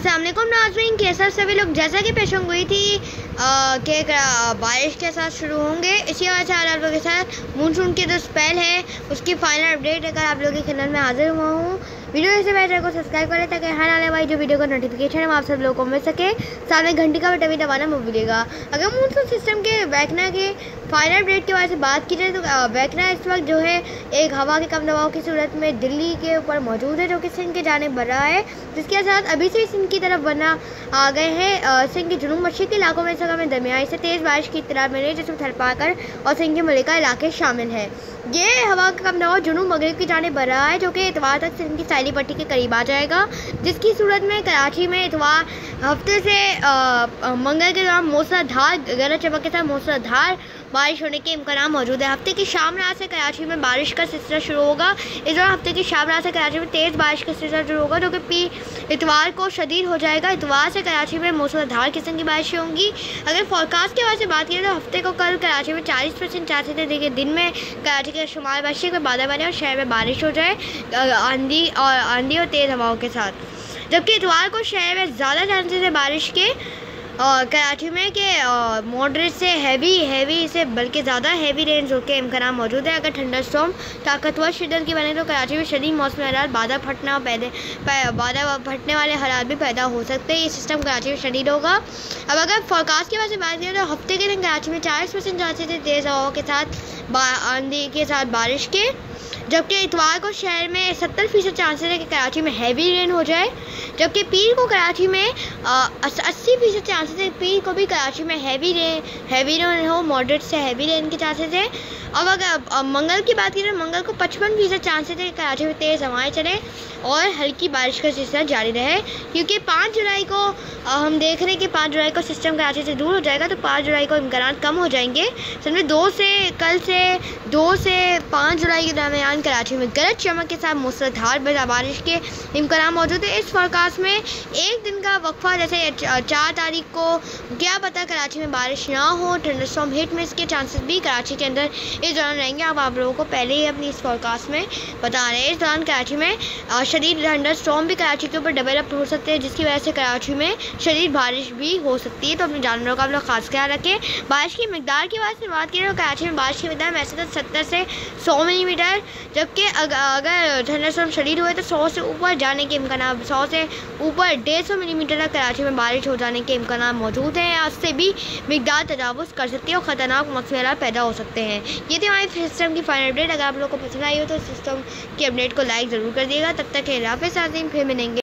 अस्सलाम वालेकुम नाज़रीन, कैसा सभी लोग। जैसा कि पेशेंग हुई थी कि बारिश के साथ शुरू होंगे, इसी वजह से आज आप लोगों के साथ मानसून की जो स्पेल है उसकी फाइनल अपडेट लेकर आप लोगों के चैनल में हाजिर हुआ हूँ। वीडियो से पहले को सब्सक्राइब करें ताकि हर आने वाली जो वीडियो का नोटिफिकेशन है वो आप सब लोगों को मिल सके। साथ में घंटी का बटन भी दबाना मत भूलिएगा। अगर मानसून सिस्टम के बैकना के फाइनल अपडेट के बारे में बात की जाए तो बैकना इस वक्त जो है एक हवा के कम दबाव की सूरत में दिल्ली के ऊपर मौजूद है, जो कि सिंध के जाने बढ़ रहा है, जिसके साथ अभी से सिंध की तरफ बना आ गए हैं। सिंध के जुनूब मशरक़ी इलाकों में इस जगह में दरमियानी से तेज़ बारिश की इत्तला मिली है, जिसमें थरपाकर और सिंध के मलिका इलाके शामिल हैं। ये हवा का कम दबाव जुनूब मगरिब की जाने बढ़ रहा है, जो कि इतवार तक सिंध की साहिली पट्टी के करीब आ जाएगा, जिसकी सूरत में कराची में इतवार हफ्ते से मंगल के दौरान मूसलाधार गरज चमक के साथ मूसलाधार बारिश होने के इम्कान मौजूद है। हफ्ते की शाम रात से कराची में बारिश का सिलसिला शुरू होगा। इस दौरान हफ्ते की शाम रात से कराची में तेज़ बारिश का सिलसिला शुरू होगा, जो कि इतवार को शदीद हो जाएगा। इतवार से कराची में मूसलाधार किस्म की बारिशें होंगी। अगर फोरकास्ट के बारे में बात करें तो हफ्ते को कल कराची में 40% चांसेस है। देखिए, दिन में कराची के शुमाल मशरिक़ में बादल बने और शहर में बारिश हो जाए आंधी और तेज़ हवाओं के साथ, जबकि इतवार को शहर में ज़्यादा चांसेस है बारिश के और कराची में के मॉडरेट से हैवी से बल्कि ज़्यादा हैवी रेंज के इम्कान मौजूद है। अगर थंडर स्टॉर्म ताकतवर शिद्दत की बने तो कराची में शदीद मौसमी हालात बादल फटने वाले हालात भी पैदा हो सकते हैं। ये सिस्टम कराची में शदीद होगा। अब अगर फोरकास्ट के बारे में बात करें तो हफ्ते के दिन कराची में 40% चांसेस है तेज़ हवाओं के साथ आंधी के साथ बारिश के, जबकि इतवार को शहर में 70% चांसेस है कि कराची में हैवी रेन हो जाए, जबकि पीर को कराची में 80% चांसेस है पीर को भी कराची में हैवी रेन हो, मॉडरेट से हैवी रेन के चांसेस है। अब अगर मंगल की बात करें तो मंगल को 55% चांसेस है कि कराची में तेज़ हवाएं चलें और हल्की बारिश का सिलसिला जारी रहे, क्योंकि 5 जुलाई को हम देख रहे हैं कि 5 जुलाई को सिस्टम कराची से दूर हो जाएगा, तो 5 जुलाई को इम्कान कम हो जाएंगे। समझे कल से 2 से 5 जुलाई के दरमियान कराची में गरज चमक के साथ मूसलाधार बारिश के इम्कान मौजूद है। इस फोरकास्ट में एक दिन का वक्फा, जैसे 4 तारीख को क्या पता कराची में बारिश ना हो, थंडरस्टॉर्म हिट मिस के चांसेस भी कराची के अंदर इस दौरान रहेंगे। आप लोगों को पहले ही अपनी इस फोरकास्ट में बता रहे हैं। इस दौरान कराची में शदीद थंडरस्टॉर्म भी कराची के ऊपर डेवलप हो सकते हैं, जिसकी वजह से कराची में शदीद बारिश भी हो सकती है। तो अपने जानवरों का आप लोग खास ख्याल रखें। बारिश की मिकदार की बात करें तो कराची में बारिश की मिकदार वैसे तो 70 से 100 मिलीमीटर, जबकि अगर थंडरस्टॉर्म शदीद हुए तो 100 से ऊपर जाने के इम्कान, 100 से ऊपर 150 मिलीमीटर तक कराची में बारिश हो जाने के इम्कान मौजूद हैं। उससे भी मिकदार तजावुज़ कर सकती है और ख़तरनाक मौसमी हालात पैदा हो सकते हैं। ये थी हमारी सिस्टम की फाइनल अपडेट। अगर आप लोगों को पसंद आई हो तो सिस्टम की अपडेट को लाइक ज़रूर कर दिएगा। तब तक के अल्लाह हाफ़िज़, फिर मिलेंगे।